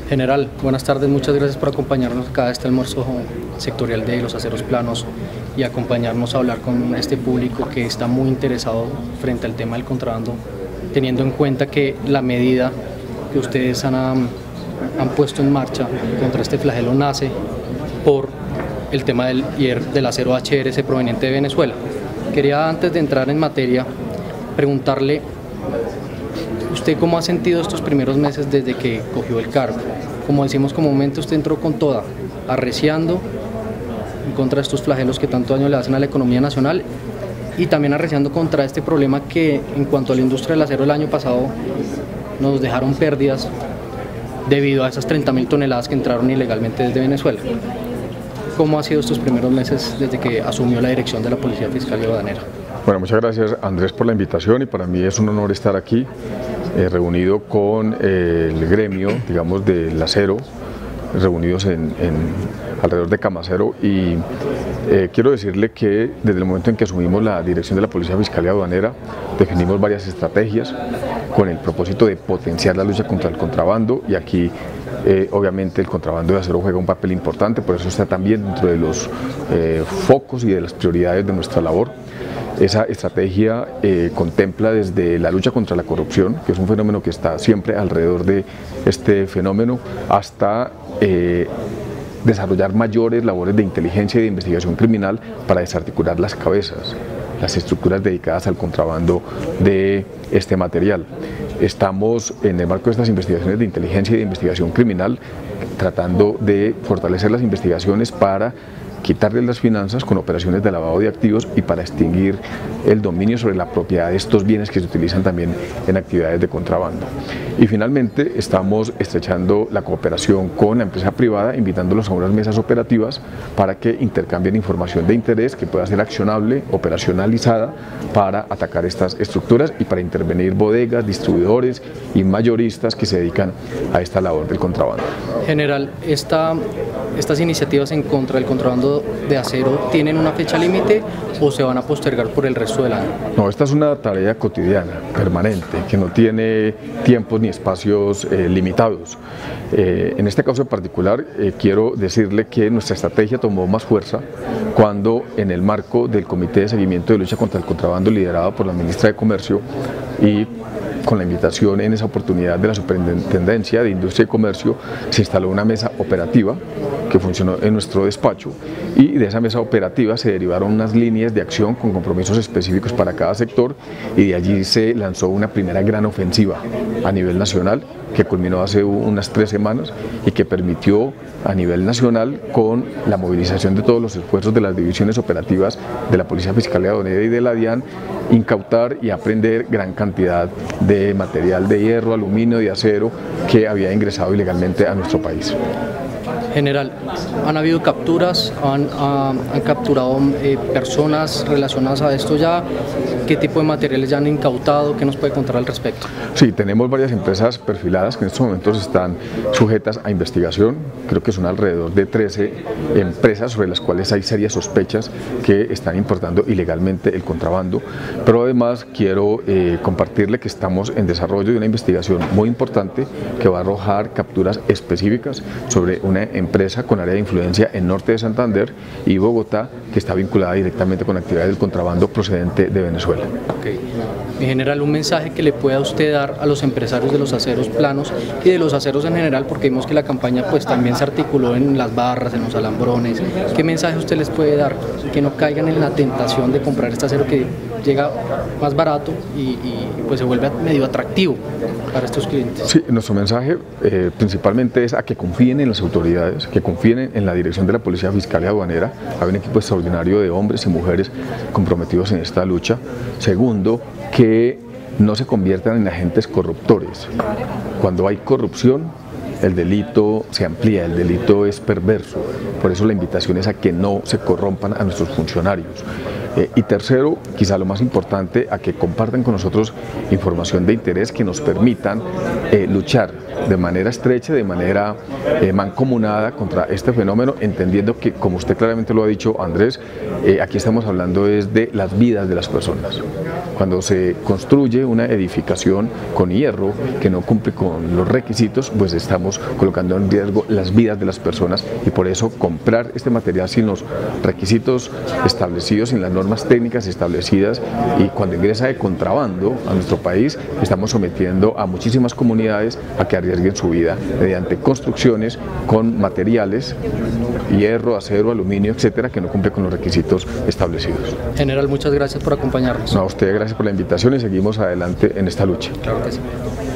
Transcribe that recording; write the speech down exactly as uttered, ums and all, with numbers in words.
General, buenas tardes, muchas gracias por acompañarnos acá a este almuerzo sectorial de los aceros planos y acompañarnos a hablar con este público que está muy interesado frente al tema del contrabando, teniendo en cuenta que la medida que ustedes han, han puesto en marcha contra este flagelo nace por el tema del, del acero H R S proveniente de Venezuela. Quería, antes de entrar en materia, preguntarle, ¿usted cómo ha sentido estos primeros meses desde que cogió el cargo? Como decimos comúnmente, usted entró con toda, arreciando en contra de estos flagelos que tanto daño le hacen a la economía nacional y también arreciando contra este problema que, en cuanto a la industria del acero, el año pasado nos dejaron pérdidas debido a esas treinta mil toneladas que entraron ilegalmente desde Venezuela. ¿Cómo ha sido estos primeros meses desde que asumió la dirección de la Policía Fiscal y Aduanera? Bueno, muchas gracias, Andrés, por la invitación, y para mí es un honor estar aquí eh, reunido con eh, el gremio, digamos, del acero, reunidos en, en alrededor de Camacero, y eh, quiero decirle que desde el momento en que asumimos la dirección de la Policía Fiscal y Aduanera definimos varias estrategias con el propósito de potenciar la lucha contra el contrabando, y aquí Eh, obviamente el contrabando de acero juega un papel importante, por eso está también dentro de los eh, focos y de las prioridades de nuestra labor. Esa estrategia eh, contempla desde la lucha contra la corrupción, que es un fenómeno que está siempre alrededor de este fenómeno, hasta eh, desarrollar mayores labores de inteligencia y de investigación criminal para desarticular las cabezas, las estructuras dedicadas al contrabando de este material. Estamos, en el marco de estas investigaciones de inteligencia y de investigación criminal, tratando de fortalecer las investigaciones para quitarle las finanzas con operaciones de lavado de activos y para extinguir el dominio sobre la propiedad de estos bienes que se utilizan también en actividades de contrabando. Y finalmente estamos estrechando la cooperación con la empresa privada, invitándolos a unas mesas operativas para que intercambien información de interés que pueda ser accionable, operacionalizada, para atacar estas estructuras y para intervenir bodegas, distribuidores y mayoristas que se dedican a esta labor del contrabando. General, esta, estas iniciativas en contra del contrabando de acero, ¿tienen una fecha límite o se van a postergar por el resto del año? No, esta es una tarea cotidiana, permanente, que no tiene tiempos ni espacios eh, limitados. Eh, en este caso en particular, eh, quiero decirle que nuestra estrategia tomó más fuerza cuando, en el marco del Comité de Seguimiento de Lucha contra el Contrabando, liderado por la Ministra de Comercio, y con la invitación en esa oportunidad de la Superintendencia de Industria y Comercio, se instaló una mesa operativa que funcionó en nuestro despacho, y de esa mesa operativa se derivaron unas líneas de acción con compromisos específicos para cada sector, y de allí se lanzó una primera gran ofensiva a nivel nacional que culminó hace unas tres semanas y que permitió a nivel nacional, con la movilización de todos los esfuerzos de las divisiones operativas de la Policía Fiscal y Aduanera y de la DIAN, incautar y aprender gran cantidad de material de hierro, aluminio y acero que había ingresado ilegalmente a nuestro país. General, ¿han habido capturas? ¿Han, han, han capturado eh, personas relacionadas a esto ya? ¿Qué tipo de materiales ya han incautado? ¿Qué nos puede contar al respecto? Sí, tenemos varias empresas perfiladas que en estos momentos están sujetas a investigación. Creo que son alrededor de trece empresas sobre las cuales hay serias sospechas que están importando ilegalmente el contrabando. Pero además quiero eh, compartirle que estamos en desarrollo de una investigación muy importante que va a arrojar capturas específicas sobre una empresa con área de influencia en norte de Santander y Bogotá, que está vinculada directamente con actividades del contrabando procedente de Venezuela. Okay. Mi general, un mensaje que le pueda usted dar a los empresarios de los aceros planos y de los aceros en general, porque vimos que la campaña pues también se articuló en las barras, en los alambrones. ¿Qué mensaje usted les puede dar? Que no caigan en la tentación de comprar este acero que llega más barato y, y pues se vuelve medio atractivo para estos clientes. Sí, nuestro mensaje eh, principalmente es a que confíen en las autoridades, que confíen en la dirección de la Policía Fiscal y Aduanera. Hay un equipo extraordinario de hombres y mujeres comprometidos en esta lucha. Segundo, que no se conviertan en agentes corruptores. Cuando hay corrupción, el delito se amplía, el delito es perverso. Por eso la invitación es a que no se corrompan a nuestros funcionarios. Eh, y tercero, quizá lo más importante, a que compartan con nosotros información de interés que nos permitan eh, luchar de manera estrecha, de manera eh, mancomunada contra este fenómeno, entendiendo que, como usted claramente lo ha dicho, Andrés, eh, aquí estamos hablando es de las vidas de las personas. Cuando se construye una edificación con hierro que no cumple con los requisitos, pues estamos colocando en riesgo las vidas de las personas, y por eso comprar este material sin los requisitos establecidos, sin las normas técnicas establecidas, y cuando ingresa de contrabando a nuestro país, estamos sometiendo a muchísimas comunidades a que arriesguen su vida mediante construcciones con materiales, hierro, acero, aluminio, etcétera, que no cumplen con los requisitos establecidos. General, muchas gracias por acompañarnos. No, a usted gracias por la invitación y seguimos adelante en esta lucha. Claro que sí.